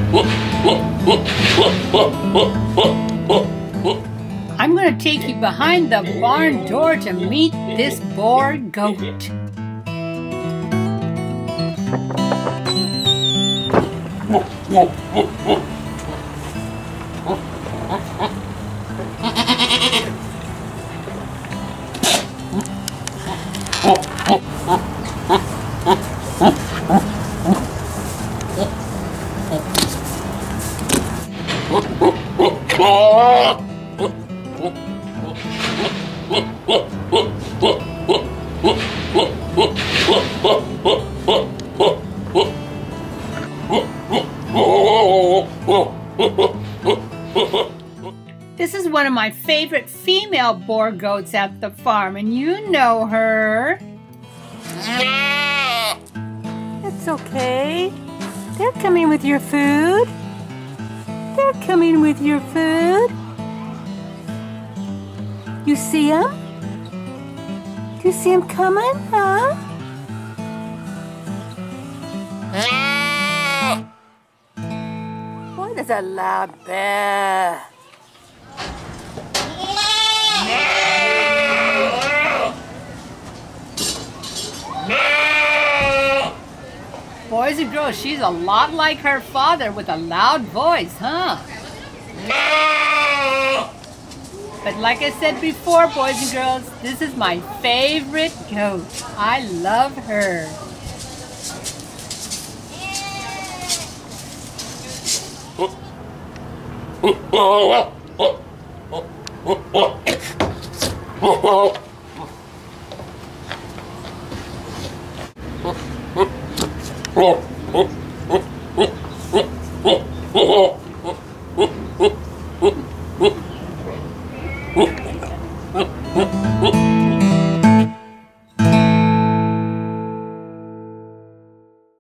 I'm going to take you behind the barn door to meet this boar goat. This is one of my favorite female boar goats at the farm, and you know her. It's okay. They're coming with your food. They're coming with your food. You see them? Do you see them coming, huh? What is a loud bear? Boys and girls, she's a lot like her father with a loud voice, huh? But like I said before, boys and girls, this is my favorite goat. I love her.